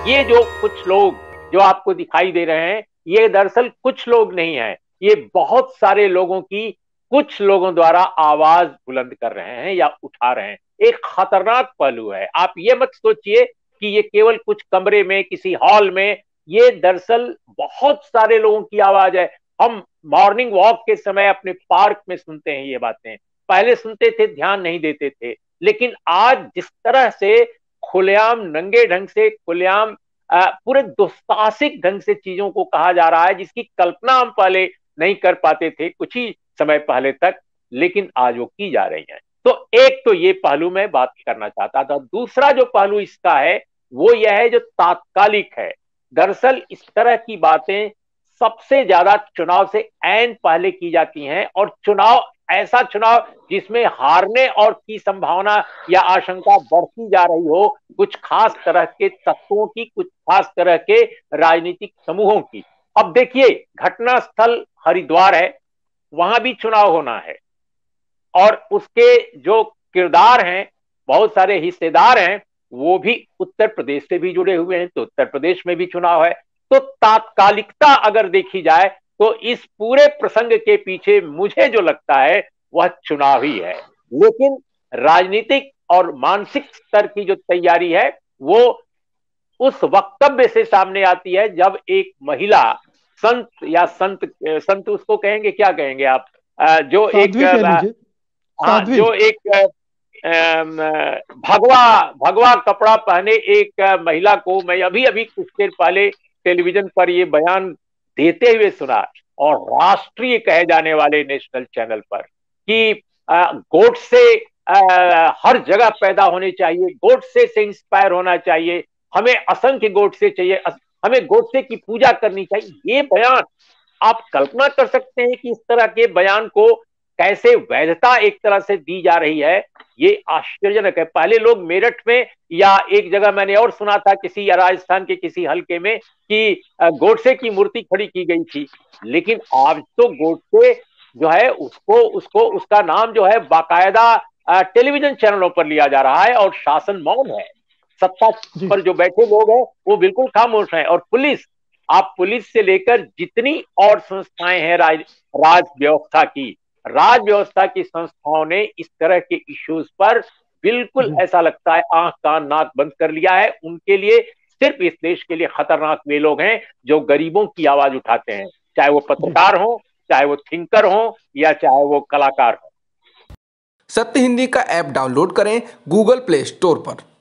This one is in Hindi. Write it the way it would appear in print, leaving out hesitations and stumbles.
ये जो कुछ लोग जो आपको दिखाई दे रहे हैं, ये दरअसल कुछ लोग नहीं है, ये बहुत सारे लोगों की कुछ लोगों द्वारा आवाज बुलंद कर रहे हैं या उठा रहे हैं। एक खतरनाक पहलू है। आप ये मत सोचिए कि ये केवल कुछ कमरे में किसी हॉल में, ये दरअसल बहुत सारे लोगों की आवाज है। हम मॉर्निंग वॉक के समय अपने पार्क में सुनते हैं ये बातें। पहले सुनते थे, ध्यान नहीं देते थे, लेकिन आज जिस तरह से खुलेआम नंगे ढंग से, खुलेआम पूरे दुस्साहसिक ढंग से चीजों को कहा जा रहा है, जिसकी कल्पना हम पहले नहीं कर पाते थे कुछ ही समय पहले तक, लेकिन आज वो की जा रही है। तो एक तो ये पहलू मैं बात करना चाहता था। दूसरा जो पहलू इसका है वो यह है जो तात्कालिक है। दरअसल इस तरह की बातें सबसे ज्यादा चुनाव से ऐन पहले की जाती हैं, और चुनाव, ऐसा चुनाव जिसमें हारने और की संभावना या आशंका बढ़ती जा रही हो, कुछ खास तरह के तत्वों की, कुछ खास तरह के राजनीतिक समूहों की। अब देखिए, घटनास्थल हरिद्वार है, वहां भी चुनाव होना है, और उसके जो किरदार हैं, बहुत सारे हिस्सेदार हैं, वो भी उत्तर प्रदेश से भी जुड़े हुए हैं, तो उत्तर प्रदेश में भी चुनाव है। तो तात्कालिकता अगर देखी जाए तो इस पूरे प्रसंग के पीछे मुझे जो लगता है वह चुनाव ही है। लेकिन राजनीतिक और मानसिक स्तर की जो तैयारी है वो उस वक्तव्य से सामने आती है जब एक महिला संत, या संत संत उसको कहेंगे, क्या कहेंगे आप, जो एक, साध्वी कह लीजिए। हाँ, साध्वी। जो एक भगवा भगवा कपड़ा पहने एक महिला को मैं अभी अभी कुछ देर पहले टेलीविजन पर ये बयान देते हुए सुना, और राष्ट्रीय कहे जाने वाले नेशनल चैनल पर, कि गोडसे हर जगह पैदा होने चाहिए, गोडसे से इंस्पायर होना चाहिए, हमें असंख्य गोडसे चाहिए, हमें गोडसे की पूजा करनी चाहिए। ये बयान, आप कल्पना कर सकते हैं कि इस तरह के बयान को कैसे वैधता एक तरह से दी जा रही है। ये आश्चर्यजनक है। पहले लोग मेरठ में, या एक जगह मैंने और सुना था किसी राजस्थान के किसी हलके में, कि गोडसे की मूर्ति खड़ी की गई थी, लेकिन आज तो गोडसे जो है उसको उसको उसका नाम जो है बाकायदा टेलीविजन चैनलों पर लिया जा रहा है, और शासन मौन है। सत्ता जी। पर जो बैठे लोग हैं वो बिल्कुल खामोश हैं, और पुलिस, आप पुलिस से लेकर जितनी और संस्थाएं हैं राज व्यवस्था की, राज व्यवस्था की संस्थाओं ने इस तरह के इश्यूज पर बिल्कुल, जी। ऐसा लगता है, आंख कान नाक बंद कर लिया है। उनके लिए, सिर्फ इस देश के लिए खतरनाक वे लोग हैं जो गरीबों की आवाज उठाते हैं, चाहे वो जी। पत्रकार हो, चाहे वो थिंकर हो, या चाहे वो कलाकार हो। सत्य हिंदी का ऐप डाउनलोड करें गूगल प्ले स्टोर पर।